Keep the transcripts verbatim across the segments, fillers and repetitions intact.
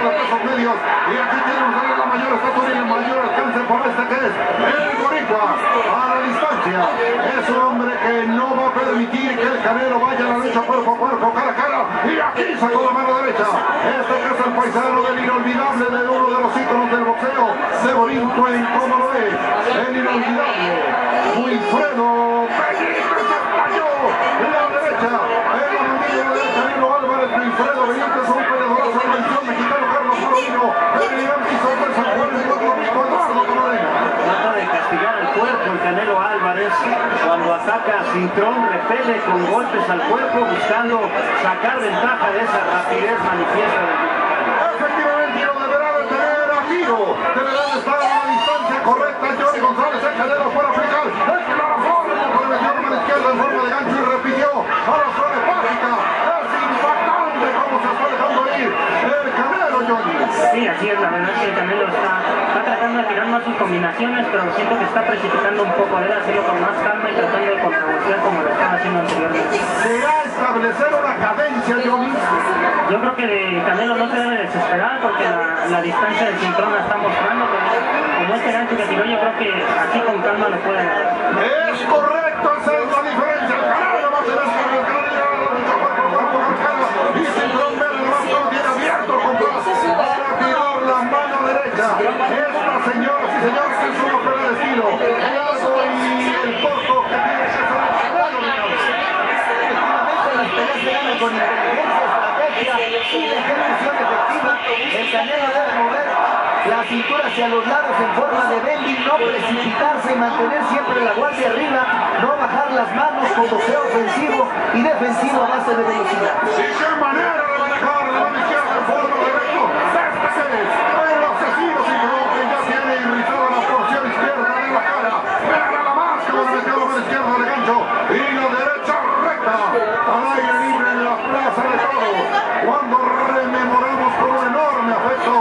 de pesos medios. Y aquí tenemos a la mayor estatura y el mayor alcance por este que es el Boricua. A la distancia. Es un hombre que no va a permitir que el Canelo vaya a la lucha cuerpo a cuerpo, cara a cara. Y aquí sacó la mano derecha. Este que es el paisano del inolvidable, de uno de los íconos del boxeo, de Bonito en cómo lo es. El inolvidable Wilfredo Benítez Español. La derecha. El amigo de Canelo Álvarez. Wilfredo Benítez, un peleador de la nación mexicano, Carlos Paulino. El gigante de San Juan de Puerto Rico, Eduardo Camarena. Trata de castigar el cuerpo el Canelo Álvarez. Cuando ataca a Cintrón, repele con golpes al cuerpo, buscando sacar ventaja de esa rapidez manifiesta del mexicano. Efectivamente, lo deberá de tener a giro. Deberá de estar a la distancia correcta. Johnny González, el Canelo fuera a aplicar. Es que la forma, por metió con la izquierda en forma de gancho y repitió a la zona hepática. Es impactante cómo se está dejando ir el Canelo, Johnny. Sí, así es, la verdad es que el Canelo está, está tratando de tirar más sus combinaciones, pero siento que está precipitando un poco, debe hacerlo con más calma y tratando de contravoltear como lo estaba haciendo anteriormente. ¿Será establecer una cadencia, Johnny? Yo creo que el Canelo no se debe desesperar porque la, la distancia del cinturón la está mostrando, pero como este gancho que tiró, yo creo que aquí con calma lo puede ganar. Es correcto, esa es la diferencia. El Canelo va a tener que arrancar y la lucha cuerpo a cuerpo con cara. Y Cintrón Verde más todo tiene abierto el compás para tirar la mano derecha. Esta señora, sí señores, que es una pelea de estilo. El alto y el corto que tiene que ser el Canelo. Efectivamente, las peleas se ganan con inteligencia, estrategia y la ejecución efectiva. El Canelo debe mover la cintura hacia los lados en forma de bending, no precipitarse y mantener siempre la guardia arriba, no bajar las manos con boxeo ofensivo y defensivo a base de velocidad. ¿Y qué manera de manejar la mano izquierda en forma de recto? Este es el asesino Cintrón, que ya tiene irritada la porción izquierda de la cara. Pega la más como le metió la mano izquierda de gancho y la derecha recta al aire libre en la plaza de toros. Cuando rememoramos con un enorme afecto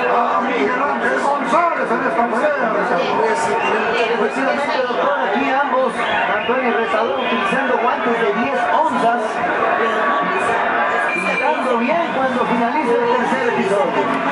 a Miguel Ángel González en esta pelea. Efectivamente, doctor, aquí ambos, Antonio y Retador, utilizando guantes de diez onzas, pintando bien cuando finalice el tercer episodio.